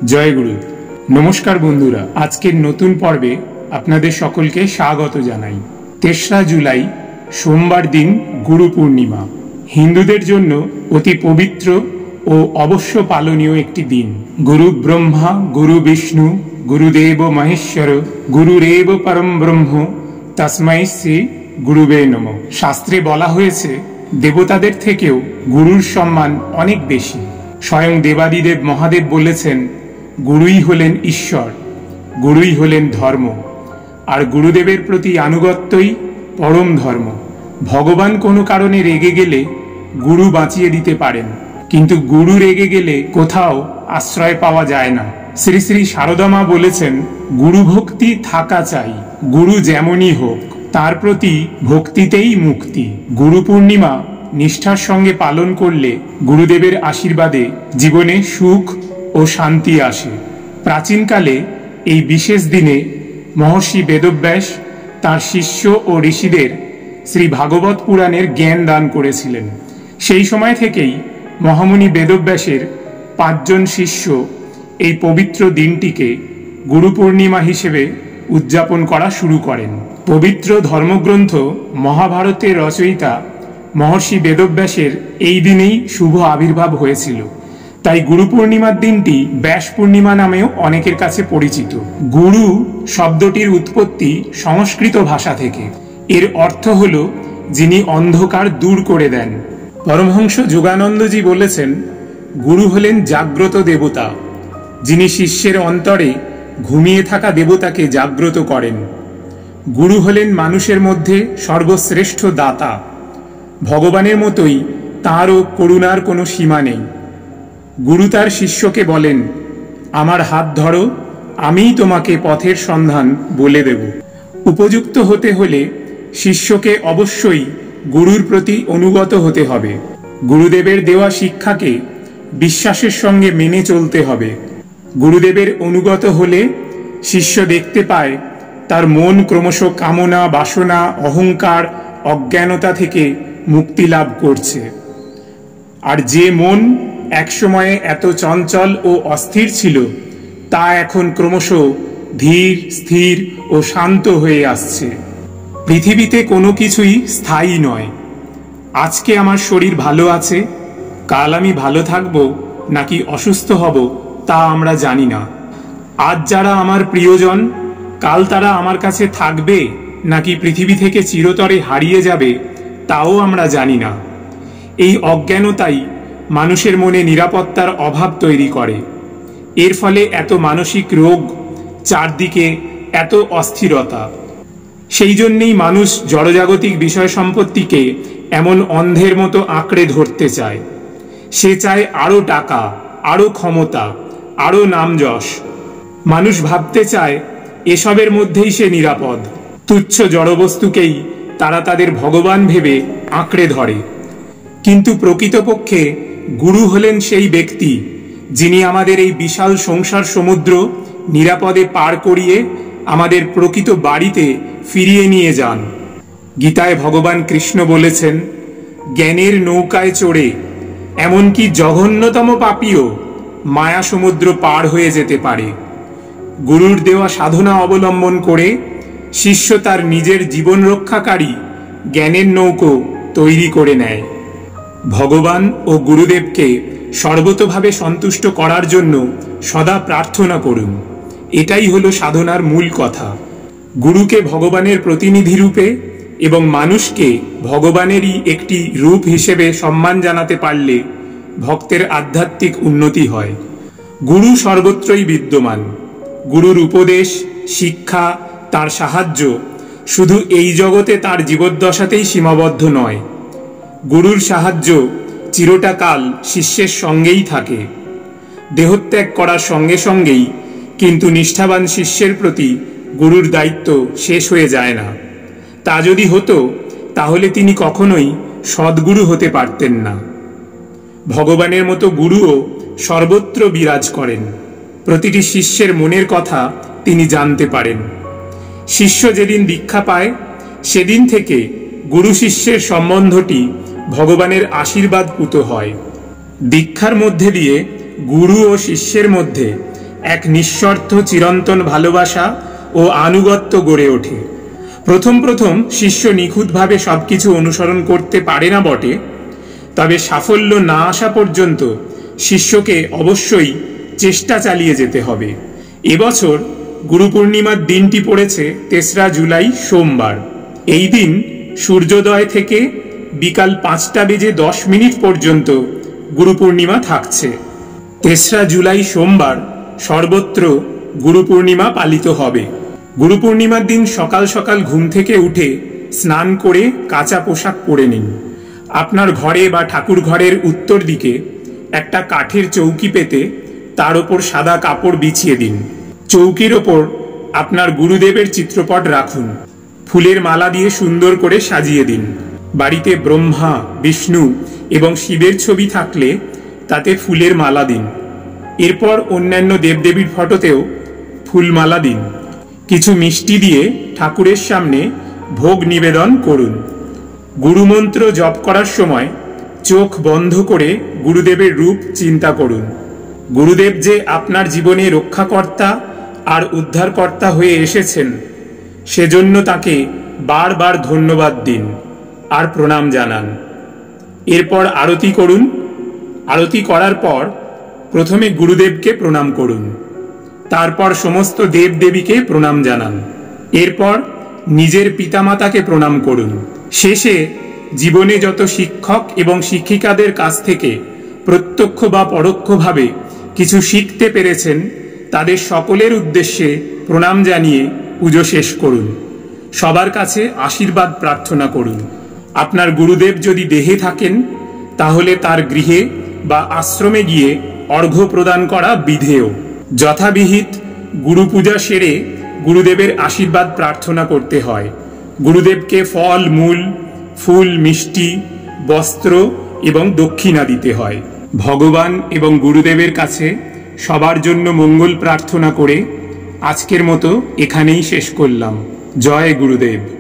জয় গুরু। নমস্কার বন্ধুরা, আজকের নতুন পর্বে আপনাদের সকলকে স্বাগত জানাই। ৩রা জুলাই সোমবার দিন গুরু পূর্ণিমা, হিন্দুদের জন্য অতি পবিত্র ও অবশ্য পালনীয় একটি দিন। গুরু ব্রহ্মা গুরু বিষ্ণু গুরুদেব মহেশ্বর গুরুরেব পরম ব্রহ্ম তস্मै শ্রী গুরুবে নমঃ। শাস্ত্রে বলা হয়েছে দেবতাদের থেকেও গুরুর সম্মান অনেক বেশি। স্বয়ং দেবাদিদেব মহাদেব বলেছেন, গুরুই হলেন ঈশ্বর, গুরুই হলেন ধর্ম, আর গুরুদেবের প্রতি আনুগত্যই পরম ধর্ম। ভগবান কোনো কারণে রেগে গেলে গুরু বাঁচিয়ে দিতে পারেন, কিন্তু গুরু রেগে গেলে কোথাও আশ্রয় পাওয়া যায় না। শ্রী শ্রী সারদা মা বলেছেন, গুরু ভক্তি থাকা চাই, গুরু যেমনই হোক, তার প্রতি ভক্তিতেই মুক্তি। গুরু পূর্ণিমা নিষ্ঠার সঙ্গে পালন করলে গুরুদেবের আশীর্বাদে জীবনে সুখ ও শান্তি আসে। প্রাচীনকালে এই বিশেষ দিনে মহর্ষি বেদব্যাস তার শিষ্য ও ঋষিদের শ্রী ভাগবত পুরাণের জ্ঞান দান করেছিলেন। সেই সময় থেকেই মহামুনি বেদব্যাসের 5 জন শিষ্য এই পবিত্র দিনটিকে গুরু পূর্ণিমা হিসেবে উদযাপন করা শুরু করেন। পবিত্র ধর্মগ্রন্থ মহাভারতের রচয়িতা মহর্ষি বেদব্যাসের এই দিনেই শুভ আবির্ভাব হয়েছিল। তাই গুরু পূর্ণিমার দিনটি ব্যাস পূর্ণিমা নামেও অনেকের কাছে পরিচিত। গুরু শব্দটির উৎপত্তি সংস্কৃত ভাষা থেকে। এর অর্থ হল যিনি অন্ধকার দূর করে দেন। পরমহংস যোগানন্দজি বলেছেন, গুরু হলেন জাগ্রত দেবতা, যিনি শিষ্যের অন্তরে ঘুমিয়ে থাকা দেবতাকে জাগ্রত করেন। গুরু হলেন মানুষের মধ্যে সর্বশ্রেষ্ঠ দাতা। ভগবানের মতোই তাঁরও করুণার কোনো সীমা নেই। গুরু তার শিষ্যকে বলেন, আমার হাত ধরো, আমিই তোমাকে পথের সন্ধান বলে দেব। উপযুক্ত হতে হলে শিষ্যকে অবশ্যই গুরুর প্রতি অনুগত হতে হবে। গুরুদেবের দেওয়া শিক্ষাকে বিশ্বাসের সঙ্গে মেনে চলতে হবে। গুরুদেবের অনুগত হলে শিষ্য দেখতে পায় তার মন ক্রমশ কামনা, বাসনা, অহংকার, অজ্ঞানতা থেকে মুক্তি লাভ করছে। আর যে মন একসময়ে এত চঞ্চল ও অস্থির ছিল, তা এখন ক্রমশ ধীর, স্থির ও শান্ত হয়ে আসছে। পৃথিবীতে কোনো কিছুই স্থায়ী নয়। আজকে আমার শরীর ভালো আছে, কাল আমি ভালো থাকব নাকি অসুস্থ হব তা আমরা জানি না। আজ যারা আমার প্রিয়জন, কাল তারা আমার কাছে থাকবে নাকি পৃথিবী থেকে চিরতরে হারিয়ে যাবে তাও আমরা জানি না। এই অজ্ঞানতাই মানুষের মনে নিরাপত্তার অভাব তৈরি করে। এর ফলে এত মানসিক রোগ, চারদিকে এত অস্থিরতা। সেই জন্যেই মানুষ জড়জাগতিক বিষয় সম্পত্তিকে এমন অন্ধের মতো আঁকড়ে ধরতে চায়। সে চায় আরো টাকা, আরো ক্ষমতা, আরো নামযশ। মানুষ ভাবতে চায় এসবের মধ্যেই সে নিরাপদ। তুচ্ছ জড়বস্তুকেই তারা তাদের ভগবান ভেবে আঁকড়ে ধরে। কিন্তু প্রকৃতপক্ষে গুরু হলেন সেই ব্যক্তি যিনি আমাদের এই বিশাল সংসার সমুদ্র নিরাপদে পার করিয়ে আমাদের প্রকৃত বাড়িতে ফিরিয়ে নিয়ে যান। গীতায় ভগবান কৃষ্ণ বলেছেন, জ্ঞানের নৌকায় চড়ে এমনকি জঘন্যতম পাপীও মায়া সমুদ্র পার হয়ে যেতে পারে। গুরুর দেওয়া সাধনা অবলম্বন করে শিষ্য তার নিজের জীবন রক্ষাকারী জ্ঞানের নৌকো তৈরি করে নেয়। ভগবান ও গুরুদেবকে সর্বতোভাবে সন্তুষ্ট করার জন্য সদা প্রার্থনা করুন। এটাই হলো সাধনার মূল কথা। গুরুকে ভগবানের প্রতিনিধি রূপে এবং মানুষকে ভগবানেরই একটি রূপ হিসেবে সম্মান জানাতে পারলে ভক্তের আধ্যাত্মিক উন্নতি হয়। গুরু সর্বত্রই বিদ্যমান। গুরুর উপদেশ, শিক্ষা, তার সাহায্য শুধু এই জগতে তার জীবদ্দশাতেই সীমাবদ্ধ নয়। গুরুর সাহায্য চিরটা কাল শিষ্যের সঙ্গেই থাকে। দেহত্যাগ করার সঙ্গে সঙ্গেই কিন্তু নিষ্ঠাবান শিষ্যের প্রতি গুরুর দায়িত্ব শেষ হয়ে যায় না। তা যদি হতো তাহলে তিনি কখনোই সদ্গুরু হতে পারতেন না। ভগবানের মতো গুরুও সর্বত্র বিরাজ করেন। প্রতিটি শিষ্যের মনের কথা তিনি জানতে পারেন। শিষ্য যেদিন দীক্ষা পায় সেদিন থেকে গুরু শিষ্যের সম্বন্ধটি ভগবানের আশীর্বাদ পুত হয়। দীক্ষার মধ্যে দিয়ে গুরু ও শিষ্যের মধ্যে এক নিঃস্বার্থ চিরন্তন ভালোবাসা ও আনুগত্য গড়ে ওঠে। প্রথম প্রথম শিষ্য নিখুঁতভাবে সবকিছু অনুসরণ করতে পারে না বটে, তবে সাফল্য না আসা পর্যন্ত শিষ্যকে অবশ্যই চেষ্টা চালিয়ে যেতে হবে। এবছর গুরু পূর্ণিমার দিনটি পড়েছে ৩রা জুলাই সোমবার। এই দিন সূর্যোদয় থেকে বিকাল ৫টা বেজে ১০ মিনিট পর্যন্ত গুরু পূর্ণিমা থাকছে। ৩রা জুলাই সোমবার সর্বত্র গুরু পূর্ণিমা পালিত হবে। গুরু পূর্ণিমার দিন সকাল সকাল ঘুম থেকে উঠে স্নান করে কাঁচা পোশাক পরে নিন। আপনার ঘরে বা ঠাকুর ঘরের উত্তর দিকে একটা কাঠের চৌকি পেতে তার ওপর সাদা কাপড় বিছিয়ে দিন। চৌকির ওপর আপনার গুরুদেবের চিত্রপট রাখুন। ফুলের মালা দিয়ে সুন্দর করে সাজিয়ে দিন। বাড়িতে ব্রহ্মা, বিষ্ণু এবং শিবের ছবি থাকলে তাতে ফুলের মালা দিন। এরপর অন্যান্য দেবদেবীর ফটোতেও ফুলমালা দিন। কিছু মিষ্টি দিয়ে ঠাকুরের সামনে ভোগ নিবেদন করুন। গুরুমন্ত্র জপ করার সময় চোখ বন্ধ করে গুরুদেবের রূপ চিন্তা করুন। গুরুদেব যে আপনার জীবনে রক্ষাকর্তা আর উদ্ধারকর্তা হয়ে এসেছেন, সেজন্য তাকে বারবার ধন্যবাদ দিন আর প্রণাম জানান। এরপর আরতি করুন। আরতি করার পর প্রথমে গুরুদেবকে প্রণাম করুন, তারপর সমস্ত দেবদেবীকে প্রণাম জানান। এরপর নিজের পিতামাতাকে প্রণাম করুন। শেষে জীবনে যত শিক্ষক এবং শিক্ষিকাদের কাছ থেকে প্রত্যক্ষ বা পরোক্ষভাবে কিছু শিখতে পেরেছেন, তাদের সকলের উদ্দেশ্যে প্রণাম জানিয়ে পুজো শেষ করুন। সবার কাছে আশীর্বাদ প্রার্থনা করুন। আপনার গুরুদেব যদি দেহে থাকেন, তাহলে তার গৃহে বা আশ্রমে গিয়ে অর্ঘ্য প্রদান করা বিধেয়। যথাবিহিত গুরু পূজা সেরে গুরুদেবের আশীর্বাদ প্রার্থনা করতে হয়। গুরুদেবকে ফল, মূল, ফুল, মিষ্টি, বস্ত্র এবং দক্ষিণা দিতে হয়। ভগবান এবং গুরুদেবের কাছে সবার জন্য মঙ্গল প্রার্থনা করে আজকের মতো এখানেই শেষ করলাম। জয় গুরুদেব।